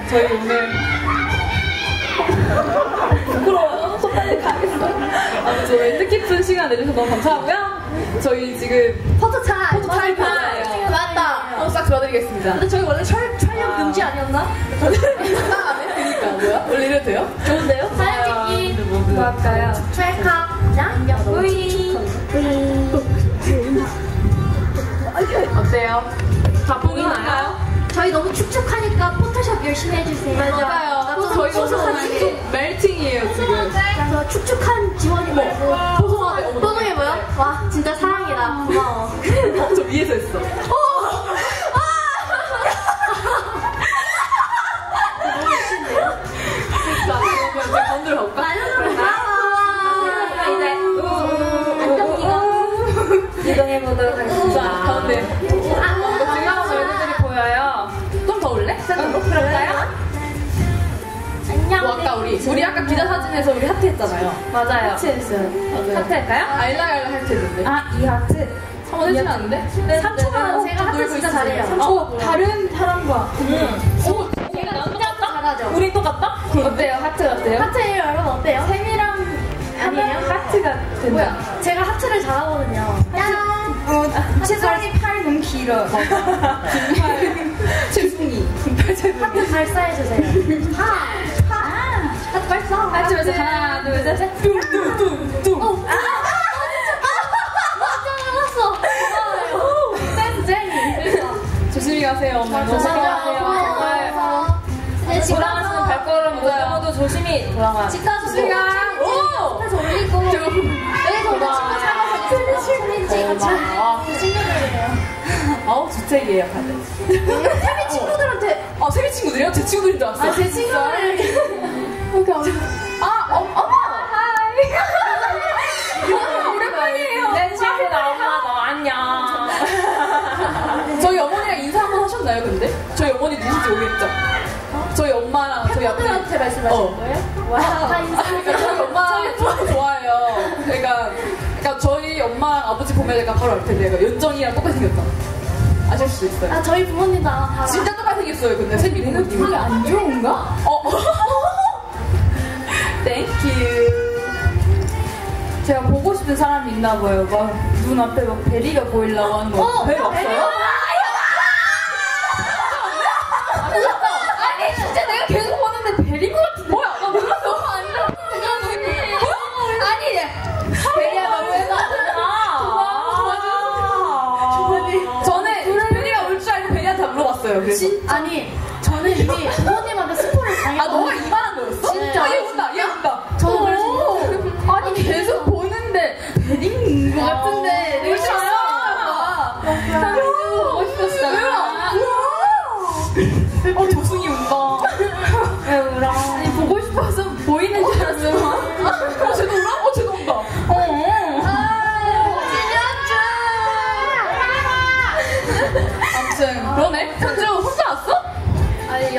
저희 오늘 부끄러워요. 손빨리 가야겠어요. 아무튼 오늘 뜻깊은 시간 내주셔서 너무 감사하고요. 저희 지금 포토 타임 맞아요. 맞다. 싹 들어드리겠습니다. 근데 저희 원래 촬영 금지 아니었나? 그러니까 뭐야? 원래 이래도 돼요? 좋은데요? 사진 찍기 뭐 할까요? 찰칵 뿌이 어때요? 다 보이나요? 저희 너무 축축하니까 포토샵 열심히 해주세요. 맞아요. 저희 축축 멜팅이에요 지금. 그래서 축축한 지원이 말고 포송하게 포송해 보여? 와 진짜 사랑이다. 고마워. 저 위에서 했어. 자, 그러면 이제 건드려 볼까? 이동해보도록 하겠습니다. 가운데. 반가운 얼굴들이 보여요. 좀 더 올래? 그럴까요? 안녕. 뭐 아까 우리 아까 기자 사진에서 우리 하트 했잖아요. 맞아요. 하트했어요. 맞아요. 하트 할까요? 알라알라 하트 했는데. 아, 이 하트. 한번 해주면 안 돼? 네, 3초만 제가 하트 진짜 잘해요. 다른 사람과. 오, 제가 진짜 잘하죠. 우리 똑같다? 어때요? 하트 어때요? 하트예요, 여러분 어때요? 세미랑 아니에요? 하트가 된다. 뭐야? 제가 하트를 잘하거든요. 짠! 채송이 팔 너무 길어. 금팔 채송이. 금팔 채송이. 하트 발사해주세요. 하트 발사. 하트 발사. 하나, 둘, 셋. 뚱뚱뚱뚱. 조심히 가세요, 엄마. 조심히 가세요. 돌아가시는 발걸음 모두 조심히 돌아가. 집 가서 조심히 가. 집에서 올리고. 여기서 오늘 친구 사귀어서 사진 찍고. 아우, 주책이에요, 다들. 세미 친구들한테. 세미 친구들이요? 제 친구들인 줄 알았어. 제 친구들. 어머! 하이. 오랜만이에요. 내 친구다, 엄마, 너 안녕. 저희 어머니랑 인사 한번 하셨나요, 근데? 저희 어머니 누군지 모르겠죠? 저희 엄마랑 저희 아버지. 팬분들한테 말씀하신 거예요? 와, 다 인사. 그러니까 저희 엄마를 너무 좋아해요. 그러니까 저희 엄마랑 아버지 보면 약간 바로 알 텐데, 연정이랑 똑같이 생겼다. 아실 수도 있어요. 아, 저희 부모님 다. 진짜 똑같이 생겼어요, 근데. 세미 부모님. 그게 안 좋은가? 땡큐. 제가 보고 싶은 사람이 있나 봐요. 막 눈앞에 막 베리가 보이려고 하는 거. 베리 없어요? 아니 진짜 내가 계속 보는데 베리 것 같은데. 뭐야? 나 몰랐어. 아니 베리야 나 왜 나? 저는 베리가 올 줄 알고 베리한테 물어봤어요. 그래서. 아니, 저는 이미 부모님한테 스포를 당했거든요. 너가 이만한 거였어? 진짜. 얘 온다, 얘 온다. 저는 그래서 아니 계속 보는데 베린 것 같은데 내가 싫어. 보고 싶었어. 왜요? 조승이 운다. 왜 울어? 아니 보고 싶어서 보이는 줄 알았어. 쟤도 울어? 쟤도 운다. 아무튼 그러네. 현주 혼자 왔어? 아니,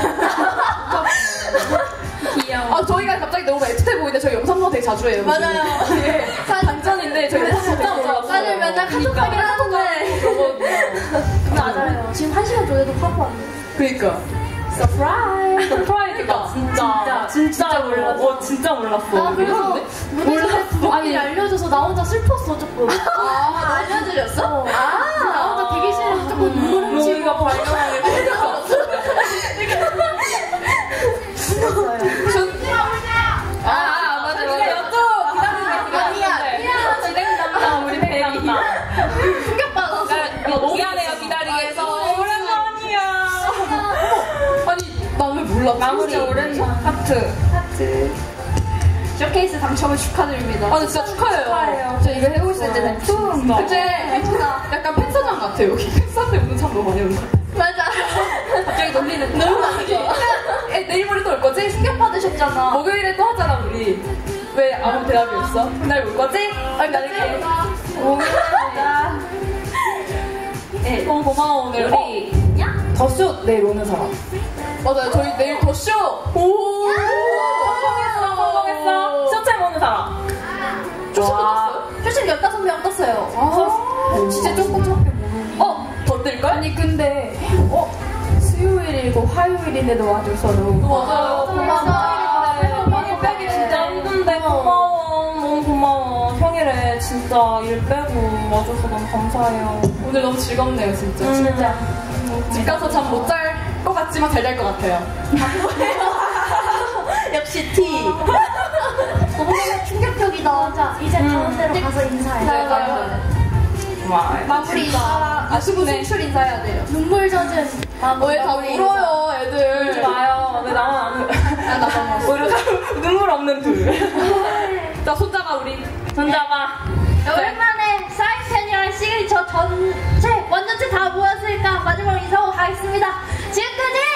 귀여워. 저희가 갑자기 너무 애틋해 보이는데 저희 영상도 되게 자주 해요. 맞아요. 반전인데 저희 진짜 못 왔어요. 맞아요, 맨날 카톡하긴 하는데. 맞아요. 지금 1시간 전에도 파고 왔네. 그니까. 서프라이즈가 진짜 몰랐어. 진짜 몰랐어. 그래서 무대에서 아니 알려줘서 나 혼자 슬펐어 조금. 알려드렸어? 나 혼자 대기실에서 조금 눈물을 흘리고. 너희가 발견하게 맞아. 또 기다리고 진행담당 우리 베리. 충격받았어. 미안해요 기다리게 해서. 오랜만이야. 아니 나 왜 몰라. 마무리 오랜만. 하트. 쇼케이스 당첨을 축하드립니다. 진짜 축하해요. 저 이거 해보고 있을 때 춤. 그치? 약간 팬사장 같아 여기. 팬사인데 오는 사람 너무 많이 온다. 맞아. 갑자기 놀리는 너무 많이. 내일 모레 또 올 거지? 충격받으셨잖아. 목요일에 또 하잖아 우리. 왜 아무 대답이 없어? 그날 올 거지? 나는 오늘입니다. 네, 너무 고마워 오늘. 우리 더쇼 내일 오는 사람. 맞아요. 저희 내일 더쇼. 오. 성공했어. 쇼타임 오는 사람. 쇼タ떴어요? 쇼タ 15명 떴어요. 진짜 조금 더 뜰걸? 아니 근데 수요일이 그리고 화요일인데도 와줘서 너무 맞아요. 고마워. 평일 빼기 진짜 힘든데 고마워. 너무 고마워. 평일에 진짜 일 빼고 와줘서 너무 감사해요. 오늘 너무 즐겁네요 진짜. 진짜. 집 가서 잠 못 잘 것 같지만 잘 잘 것 같아요. 역시 T. 너무 충격적이다. 자, 이제 다음 데로 가서 인사해. 마무리 인사. 수출 인사해야 돼요. 눈물 젖은 왜 다 울어요, 애들. 울지 마요. 왜 나만 안 울어? 오히려 눈물 없는 둘. 자, 손잡아, 우리. 손잡아. 오랜만에 사인펜이랑 시그니처 전체, 완전체 다 모였으니까 마지막으로 인사하고 가겠습니다. 지금까지